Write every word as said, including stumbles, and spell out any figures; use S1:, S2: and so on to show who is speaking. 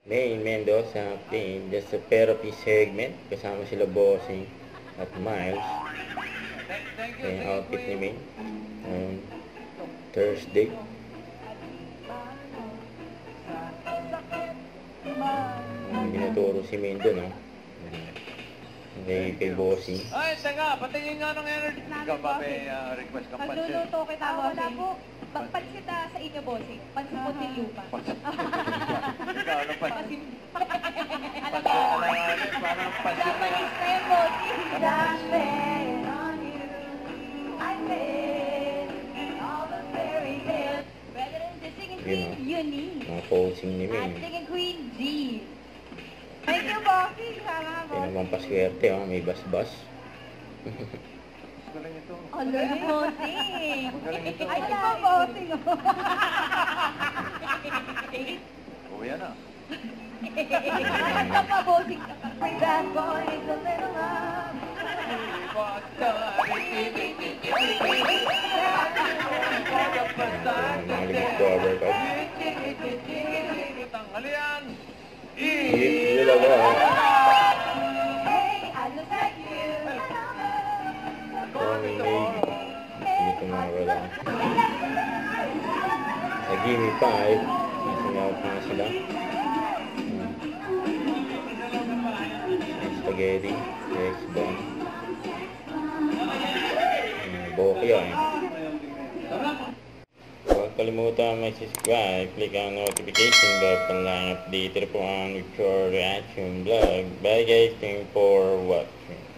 S1: Maine Mendoza playing just a therapy segment. Kasama sila Bossing at Miles. Ito yung outfit ni Maine. Um, Thursday. Um, binuturo si Maine dun, oh. Kay, kay Bossing.
S2: Ay, teka, patingin nga ng energy. Ikaw ba may uh, request kang pansin?
S3: Magluluto kita, wala po. Pansit sa inyo, bossing. Pansit po ng lupa.
S2: Ikaw, ano pansin?
S3: Alam mo,
S2: parang pansin na yan.
S3: Japanese na yung bossing. Dashing on you, I made all the fairy tales. Rather than the singing queen, unique.
S1: Mga posing ni
S3: At
S1: Maine.
S3: singing queen, G. Thank you, bossing. Sama
S1: Kaya
S3: mo.
S1: naman paswerte, oh. May bas-bas.
S2: Galing ito.
S3: Ang galing, bossing.
S2: Magaling ito.
S3: Ay, ito pa, bossing.
S2: Oh, yan ah.
S3: Ito pa, bossing. My bad boy is a little love.
S1: Mga limit-cover ka.
S2: Tanghalian!
S1: Hindi talaga, oh.
S3: Hey, I look like you.
S1: Oh, may may. Hindi ko makawala. Sa Gimme five, nasingaw pa nga sila. Spaghetti, eggs, bun. Bokyo, eh. Huwag kalimutan mag-subscribe, click ang notification bell para lang update po ang future reaction vlog. Bye guys, thank you for watching.